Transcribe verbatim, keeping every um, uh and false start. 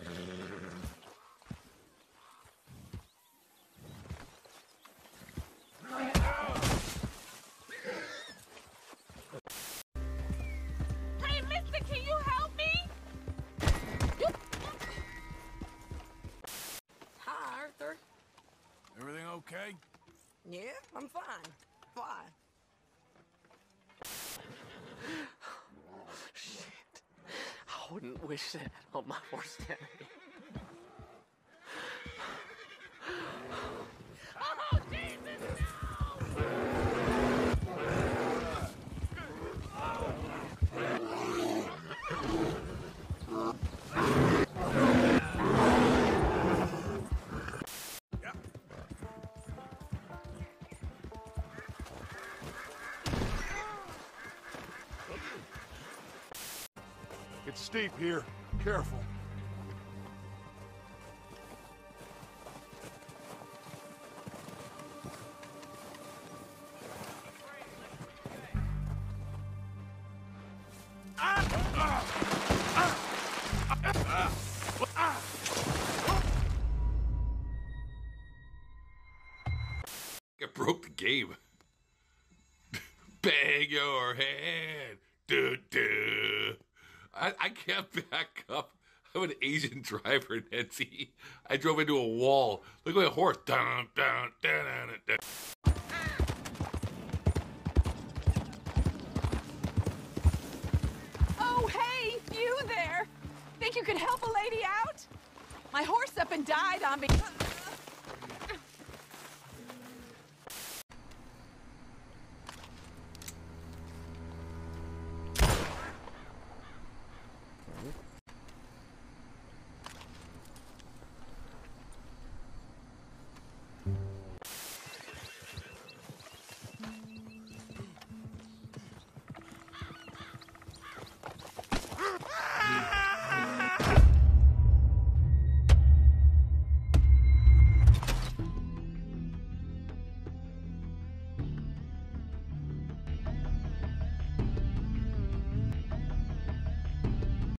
Hey, mister, can you help me? Hi, Arthur. Everything okay? Yeah, I'm fine. Why? Shit. I wouldn't wish that on my worst enemy. Oh, Jesus, no! It's steep here. Careful. I broke the game. Bang your head. Do do. I, I can't back up. I'm an Asian driver, Nancy. I drove into a wall. Look at my horse. Dun, dun, dun, dun, dun. Oh, hey, you there! Think you could help a lady out? My horse up and died on me.